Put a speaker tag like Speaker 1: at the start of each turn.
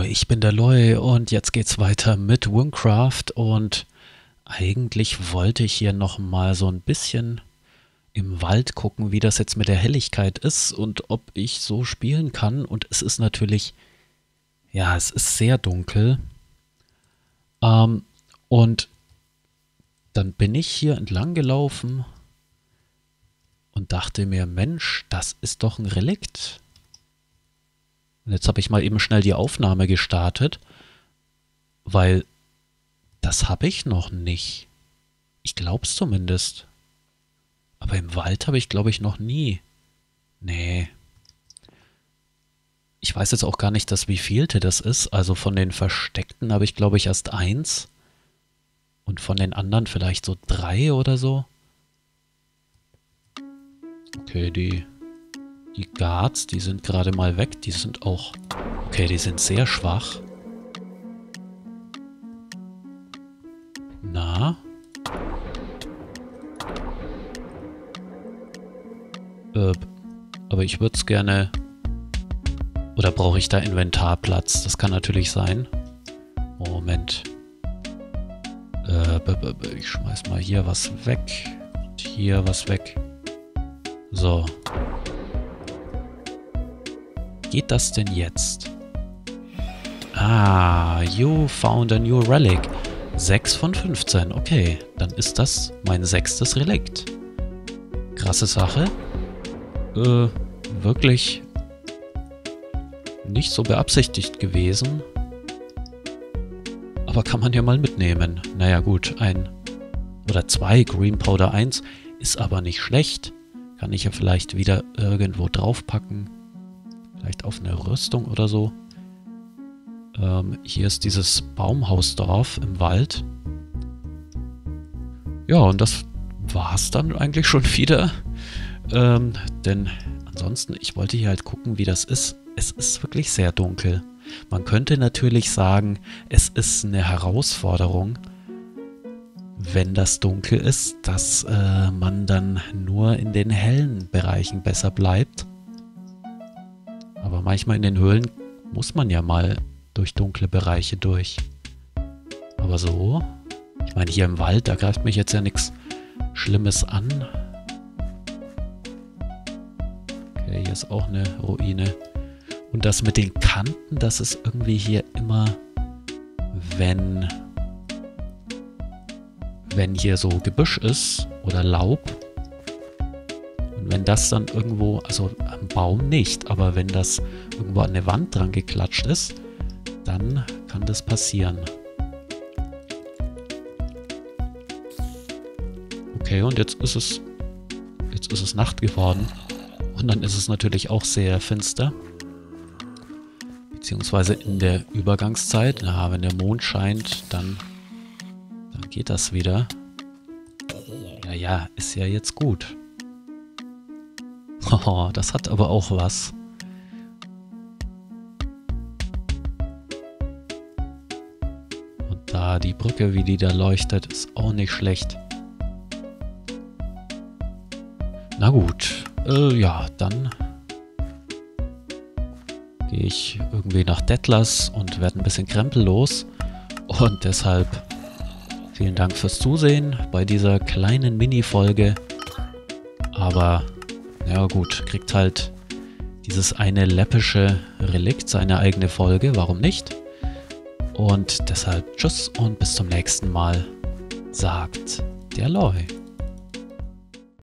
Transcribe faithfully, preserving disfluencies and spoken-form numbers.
Speaker 1: ich bin der Loy und jetzt geht's weiter mit Wingcraft und eigentlich wollte ich hier noch mal so ein bisschen im Wald gucken, wie das jetzt mit der Helligkeit ist und ob ich so spielen kann. Und es ist natürlich, ja, es ist sehr dunkel. Ähm, und dann bin ich hier entlang gelaufen und dachte mir, Mensch, das ist doch ein Relikt. Und jetzt habe ich mal eben schnell die Aufnahme gestartet, weil das habe ich noch nicht. Ich glaube es zumindest. Aber im Wald habe ich, glaube ich, noch nie. Nee. Ich weiß jetzt auch gar nicht, das wievielte das ist. Also von den Versteckten habe ich, glaube ich, erst eins. Und von den anderen vielleicht so drei oder so. Okay, die, die Guards, die sind gerade mal weg. Die sind auch... Okay, die sind sehr schwach. Na? Äh, aber ich würde es gerne... Oder brauche ich da Inventarplatz? Das kann natürlich sein. Moment. Äh, ich schmeiß mal hier was weg. Und hier was weg. So. Geht das denn jetzt? Ah, you found a new relic. sechs von fünfzehn. Okay, dann ist das mein sechstes Relikt. Krasse Sache. Äh, wirklich nicht so beabsichtigt gewesen. Aber kann man ja mal mitnehmen. Naja gut, ein oder zwei Green Powder eins ist aber nicht schlecht. Kann ich ja vielleicht wieder irgendwo draufpacken. Vielleicht auf eine Rüstung oder so. Ähm, hier ist dieses Baumhausdorf im Wald. Ja, und das war's dann eigentlich schon wieder. Ähm, denn ansonsten, ich wollte hier halt gucken, wie das ist. Es ist wirklich sehr dunkel. Man könnte natürlich sagen, es ist eine Herausforderung, wenn das dunkel ist, dass äh, man dann nur in den hellen Bereichen besser bleibt. Aber manchmal in den Höhlen muss man ja mal durch dunkle Bereiche durch. Aber so, ich meine, hier im Wald, da greift mich jetzt ja nichts Schlimmes an. Okay, hier ist auch eine Ruine. Und das mit den Kanten, das ist irgendwie hier immer, wenn, wenn hier so Gebüsch ist oder Laub. Und wenn das dann irgendwo, also am Baum nicht, aber wenn das irgendwo an eine Wand dran geklatscht ist, dann kann das passieren. Okay, und jetzt ist es, jetzt ist es Nacht geworden. Und dann ist es natürlich auch sehr finster. Beziehungsweise in der Übergangszeit. Na, wenn der Mond scheint, dann, dann geht das wieder. Ja, ja, ist ja jetzt gut. Oh, das hat aber auch was. Und da die Brücke, wie die da leuchtet, ist auch nicht schlecht. Na gut, äh, ja, dann gehe ich irgendwie nach Detlefs und werde ein bisschen krempellos. Und deshalb vielen Dank fürs Zusehen bei dieser kleinen Mini-Folge. Aber, ja gut, kriegt halt dieses eine läppische Relikt seine eigene Folge, warum nicht? Und deshalb tschüss und bis zum nächsten Mal, sagt der Loy.